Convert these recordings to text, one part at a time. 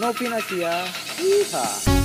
Novin Asia. Yeehaw.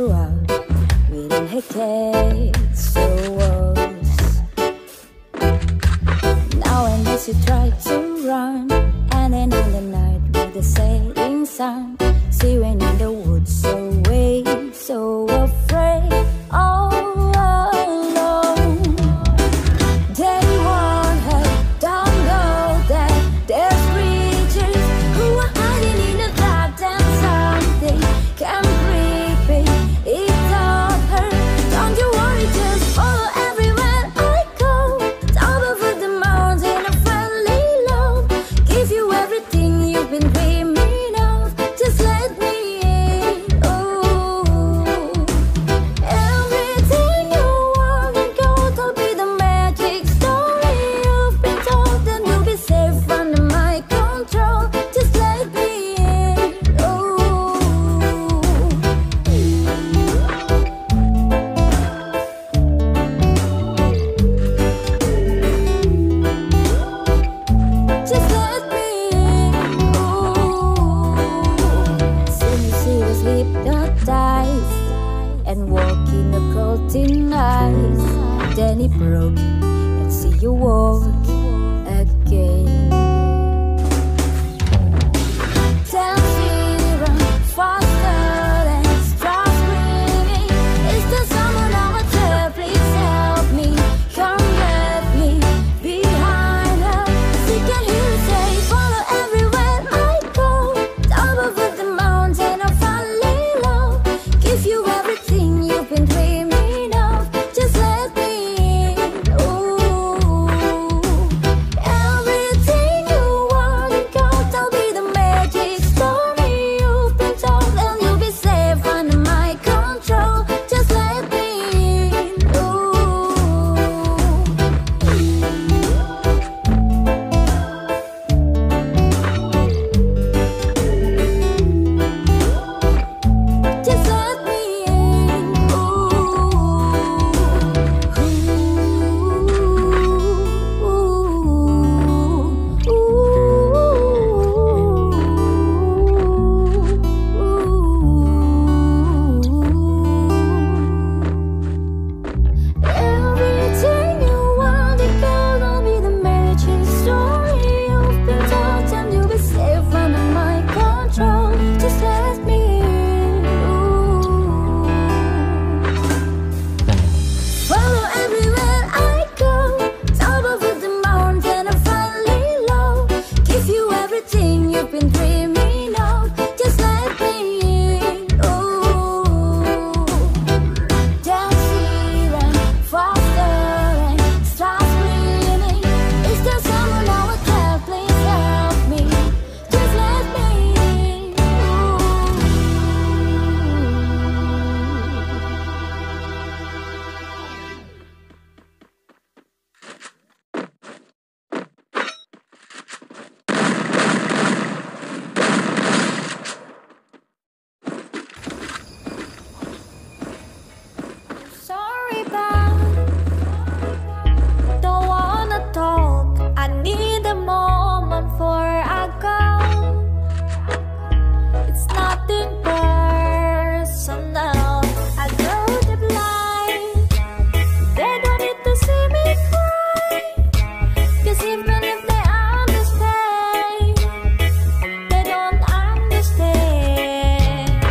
out. We didn't hesitate, so was. Now and then she tried to run, and then in the night with the setting sun, she went in the woods away, so afraid, all alone. They warned her, don't go there. There's creatures who are hiding in the dark, and something can break me. It taught her, don't you worry, just follow everywhere I go. Top of the mountain, a friendly love, give you everything you've been dreaming of. Just let me in. Oh, everything you want and gold, I'll be the magic story you've been told, and you'll be safe under my control. Just let me in. Oh, just let me in. Soon she was hypnotized and walk in the cold eyes. Then it broke and see you walk again. Then she ran faster and start screaming. Is there someone out there? Please help me. Come get me behind her. She can hear her say, follow everywhere I go. Top of the mountain, I finally love, give you everything you've been dreaming of. Just let me in. Ooh, everything you want and gold, I'll be the magic story you've been told, and you'll be safe under my control. Just let me in. Just let me in. Everything you want and gold, I'll be the magic story you've been told, and you'll be safe under my control. Just let me in. Follow everywhere I go. Top of the mountain, I finally love, give you everything you've been dreaming of. Just let me in. Then she ran faster and start screaming. Is there someone out there? Please help me. Just let me in. Sorry, but don't wanna talk. I need a moment before I go. It's nothing personal. I know the blind, they don't need to see me cry. 'Cause even if they understand, they don't understand.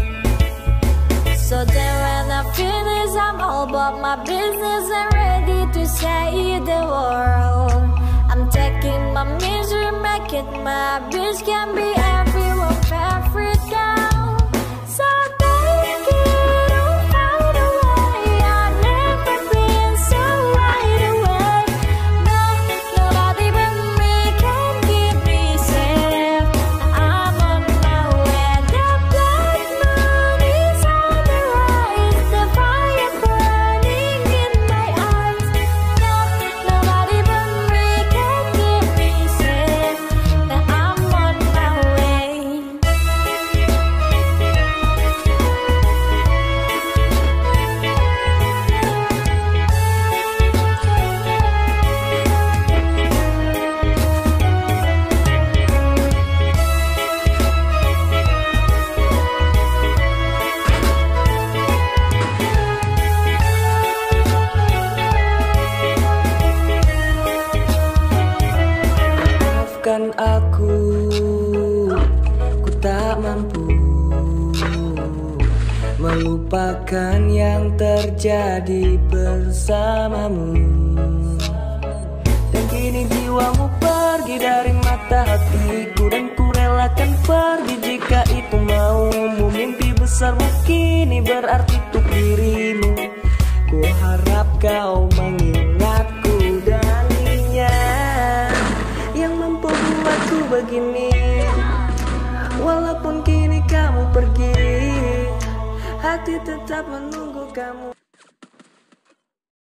So then when I finish, I'm all about my business and ready to save the world. I'm taking my misery, make it my bitch, can be everywhere, Africa. So take it, don't find a way. I've never been so right away. No, nobody but me can keep me safe. I'm on my way. The black moon is on the rise, the fire burning in my eyes. No, nobody but me can keep me safe. I'm on my way. melupakan yang terjadi bersamamu. Dan kini jiwamu pergi dari mata hatiku, dan ku relakan pergi jika itu maumu. Mimpi besarmu kini berarti untuk dirimu. Ku harap kau mengingatku darinya yang mampu buatku begini. Walaupun kini kamu pergi, hati tetap menunggu kamu.